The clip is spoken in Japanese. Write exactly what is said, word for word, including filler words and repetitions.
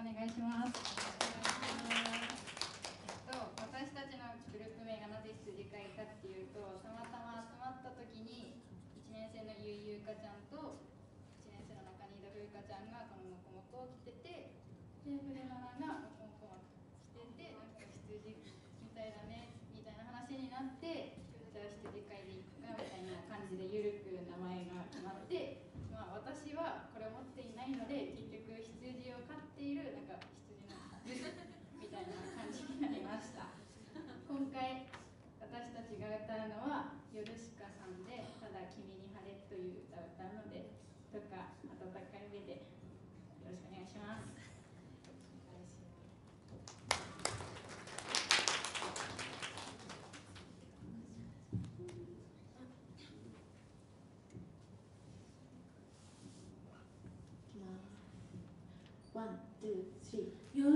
願いします。えっと、私たちのグループ名がなぜ羊飼いかっていうと、たまたま集まった時にいちねん生のゆいゆうかちゃんといちねん生の中新田ふうかちゃんがこのモコモコを着てて、で筆の名がモコモコ着てて、なんか羊みたいだねみたいな話になって、じゃあ羊飼いでいくかみたいな感じでゆるく名前が決まって、まあ、私はこれを持っていないので結局羊を飼っているなんか羊のみたいな感じになりました。今回私たちが歌うのはヨルシカさんで「ただ君に晴れ」という歌を歌うので、どうか温かい目でよろしくお願いします。 ワン、ツー、スリー。